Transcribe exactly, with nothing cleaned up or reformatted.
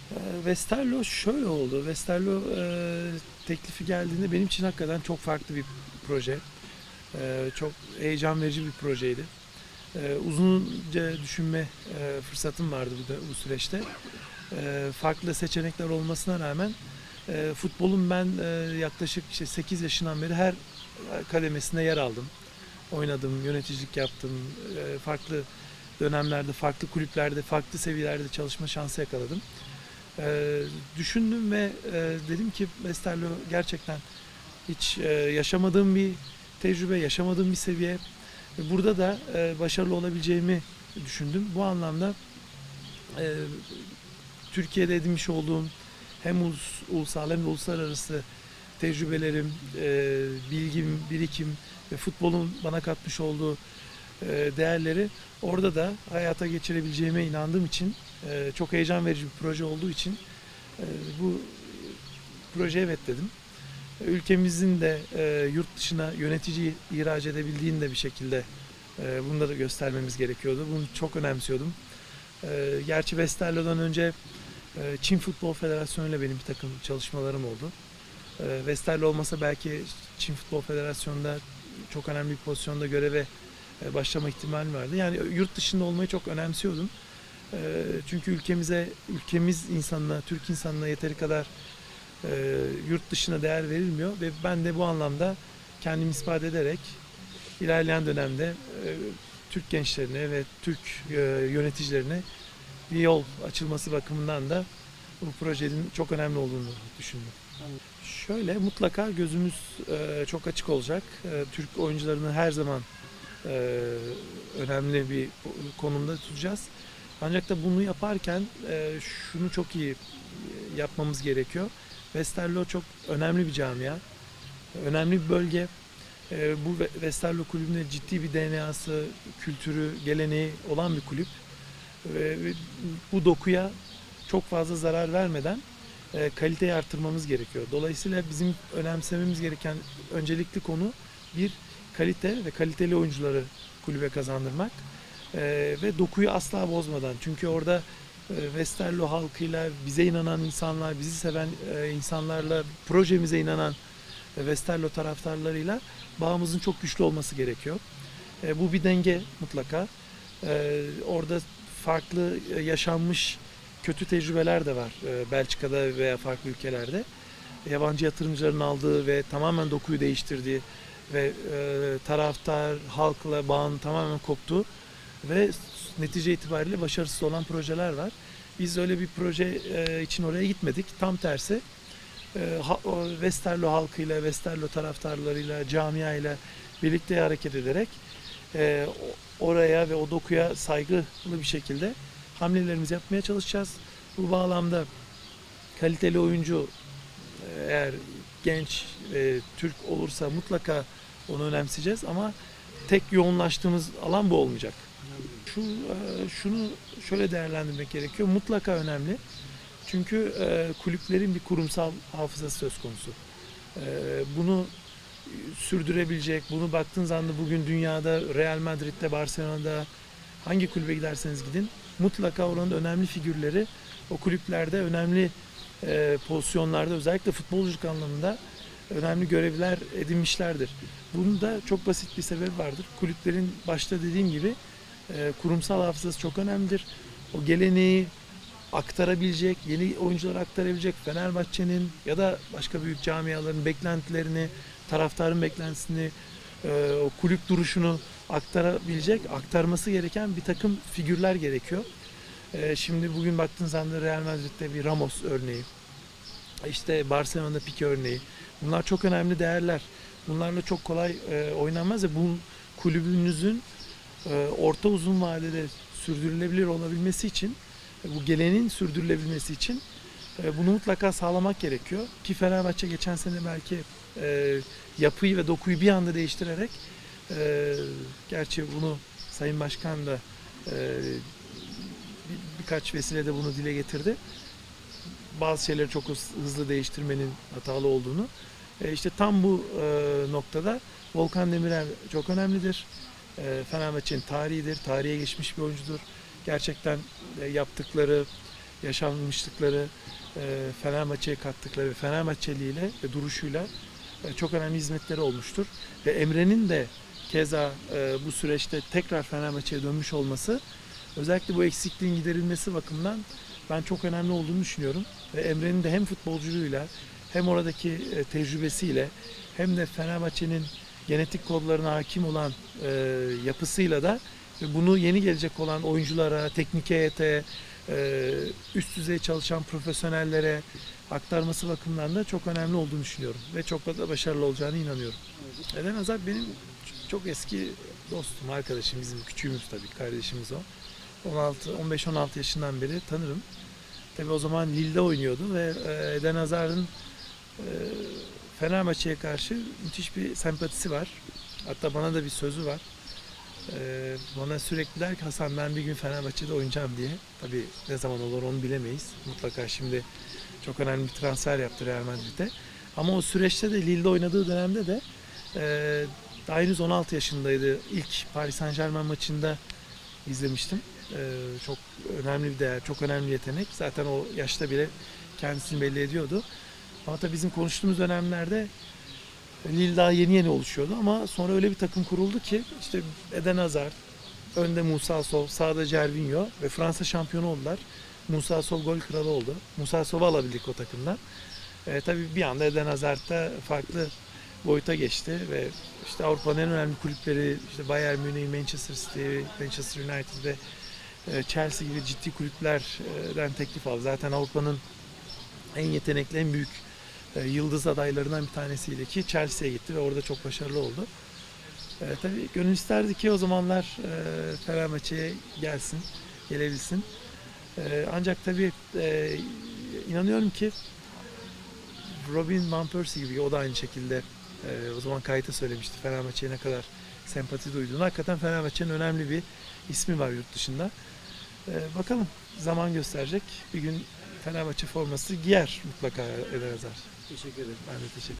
E, Westerlo şöyle oldu. Westerlo e, teklifi geldiğinde benim için hakikaten çok farklı bir proje. E, çok heyecan verici bir projeydi. E, uzunca düşünme e, fırsatım vardı bu, bu süreçte. E, farklı seçenekler olmasına rağmen e, futbolun ben e, yaklaşık işte sekiz yaşından beri her kademesinde yer aldım. Oynadım, yöneticilik yaptım. E, farklı dönemlerde, farklı kulüplerde, farklı seviyelerde çalışma şansı yakaladım. E, düşündüm ve e, dedim ki Westerlo gerçekten hiç e, yaşamadığım bir tecrübe, yaşamadığım bir seviye. Burada da e, başarılı olabileceğimi düşündüm. Bu anlamda e, Türkiye'de edinmiş olduğum hem ulus, ulusal hem de uluslararası tecrübelerim, e, bilgim, birikim ve futbolun bana katmış olduğu e, değerleri orada da hayata geçirebileceğime inandığım için e, çok heyecan verici bir proje olduğu için e, bu projeye evet dedim. Ülkemizin de e, yurt dışına yönetici ihraç edebildiğini de bir şekilde e, bunu da göstermemiz gerekiyordu. Bunu çok önemsiyordum. E, gerçi Westerlo'dan önce e, Çin Futbol Federasyonu ile benim bir takım çalışmalarım oldu. E, Westerlo olmasa belki Çin Futbol Federasyonu'nda çok önemli bir pozisyonda göreve e, başlama ihtimalim vardı. Yani yurt dışında olmayı çok önemsiyordum. E, çünkü ülkemize, ülkemiz insanına, Türk insanına yeteri kadar e, yurt dışına değer verilmiyor ve ben de bu anlamda kendimi ispat ederek ilerleyen dönemde e, Türk gençlerine ve Türk e, yöneticilerine bir yol açılması bakımından da bu projenin çok önemli olduğunu düşündüm. Şöyle mutlaka gözümüz e, çok açık olacak. E, Türk oyuncularını her zaman e, önemli bir konumda tutacağız. Ancak da bunu yaparken e, şunu çok iyi yapmamız gerekiyor. Westerlo çok önemli bir camia, önemli bir bölge. E, bu Westerlo kulübünde ciddi bir D N A'sı, kültürü, geleneği olan bir kulüp. Ve bu dokuya çok fazla zarar vermeden e, kaliteyi artırmamız gerekiyor. Dolayısıyla bizim önemsememiz gereken öncelikli konu bir kalite ve kaliteli oyuncuları kulübe kazandırmak e, ve dokuyu asla bozmadan. Çünkü orada e, Westerlo halkıyla, bize inanan insanlar, bizi seven e, insanlarla, projemize inanan e, Westerlo taraftarlarıyla bağımızın çok güçlü olması gerekiyor. E, bu bir denge mutlaka. E, orada farklı e, yaşanmış kötü tecrübeler de var e, Belçika'da veya farklı ülkelerde. Yabancı yatırımcıların aldığı ve tamamen dokuyu değiştirdiği ve e, taraftar, halkla bağın tamamen koptuğu ve netice itibariyle başarısız olan projeler var. Biz öyle bir proje e, için oraya gitmedik. Tam tersi e, ha, o Westerlo halkıyla, Westerlo taraftarlarıyla, camiayla birlikte hareket ederek e, oraya ve o dokuya saygılı bir şekilde hamlelerimizi yapmaya çalışacağız. Bu bağlamda kaliteli oyuncu eğer genç e, Türk olursa mutlaka onu önemseyeceğiz ama tek yoğunlaştığımız alan bu olmayacak. Şu e, şunu şöyle değerlendirmek gerekiyor. Mutlaka önemli. Çünkü e, kulüplerin bir kurumsal hafızası söz konusu. E, bunu sürdürebilecek, bunu baktığın zaman da bugün dünyada Real Madrid'de, Barcelona'da hangi kulübe giderseniz gidin mutlaka oranın önemli figürleri o kulüplerde önemli e, pozisyonlarda özellikle futbolculuk anlamında önemli görevler edinmişlerdir. Bunun da çok basit bir sebebi vardır. Kulüplerin başta dediğim gibi e, kurumsal hafızası çok önemlidir. O geleneği aktarabilecek, yeni oyunculara aktarabilecek Fenerbahçe'nin ya da başka büyük camiaların beklentilerini, taraftarın beklentisini, e, o kulüp duruşunu aktarabilecek, aktarması gereken bir takım figürler gerekiyor. E, şimdi bugün baktığınız anda Real Madrid'de bir Ramos örneği, işte Barcelona'da Pique örneği. Bunlar çok önemli değerler. Bunlarla çok kolay e, oynanmaz ve bu kulübünüzün e, orta uzun vadede sürdürülebilir olabilmesi için, e, bu geleneğin sürdürülebilmesi için e, bunu mutlaka sağlamak gerekiyor. Ki Fenerbahçe geçen sene belki e, yapıyı ve dokuyu bir anda değiştirerek, e, gerçi bunu Sayın Başkan da e, bir, birkaç vesilede bunu dile getirdi. Bazı şeyleri çok hızlı değiştirmenin hatalı olduğunu. E işte tam bu e, noktada Volkan Demirel çok önemlidir. E, Fenerbahçe'nin tarihidir, tarihe geçmiş bir oyuncudur. Gerçekten e, yaptıkları yaşanmışlıkları, e, Fenerbahçe'ye kattıkları, Fenerbahçeliğiyle ve duruşuyla e, çok önemli hizmetleri olmuştur. Ve Emre'nin de keza e, bu süreçte tekrar Fenerbahçe'ye dönmüş olması, özellikle bu eksikliğin giderilmesi bakımından ben çok önemli olduğunu düşünüyorum. Ve Emre'nin de hem futbolculuğuyla hem oradaki e, tecrübesiyle hem de Fenerbahçe'nin genetik kodlarına hakim olan e, yapısıyla da ve bunu yeni gelecek olan oyunculara, teknik heyete, e, üst düzey çalışan profesyonellere aktarması bakımından da çok önemli olduğunu düşünüyorum. Ve çok da başarılı olacağını inanıyorum. Eden Hazar benim çok eski dostum, arkadaşım, bizim küçüğümüz tabii, kardeşimiz o. on altı, on beş on altı yaşından beri tanırım. Tabii o zaman Lille'de oynuyordu ve e, Eden Hazar'ın e, Fenerbahçe'ye karşı müthiş bir sempatisi var. Hatta bana da bir sözü var. E, bana sürekli der ki, Hasan ben bir gün Fenerbahçe'de oynayacağım diye. Tabii ne zaman olur onu bilemeyiz. Mutlaka şimdi çok önemli bir transfer yaptı Real Madrid'e. Ama o süreçte de Lille'de oynadığı dönemde de e, daha henüz on altı yaşındaydı. İlk Paris Saint-Germain maçında izlemiştim. Ee, çok önemli bir değer, çok önemli bir yetenek. Zaten o yaşta bile kendisini belli ediyordu. Ama tabii bizim konuştuğumuz dönemlerde Lille daha yeni yeni oluşuyordu ama sonra öyle bir takım kuruldu ki işte Eden Hazard, önde Musa Sol, sağda Gervinho ve Fransa şampiyonu oldular. Musa Sol gol kralı oldu. Musa Sol'u alabildik o takımdan. Ee, tabii bir anda Eden Hazard da farklı boyuta geçti ve işte Avrupa'nın en önemli kulüpleri, işte Bayern Münih, Manchester City, Manchester United ve Chelsea gibi ciddi kulüplerden teklif aldı. Zaten Avrupa'nın en yetenekli, en büyük yıldız adaylarından bir tanesiydi ki Chelsea'ye gitti ve orada çok başarılı oldu. E, tabii gönül isterdi ki o zamanlar e, Fenerbahçe'ye gelsin, gelebilsin. E, ancak tabii e, inanıyorum ki Robin Van Persie gibi, o da aynı şekilde e, o zaman kayıta söylemişti Fenerbahçe'ye ne kadar sempati duyduğunu. Hakikaten Fenerbahçe'nin önemli bir ismi var yurt dışında. E, bakalım, zaman gösterecek. Bir gün Fenerbahçe forması giyer mutlaka Eden Hazar. Teşekkür ederim. Ben de teşekkür ederim.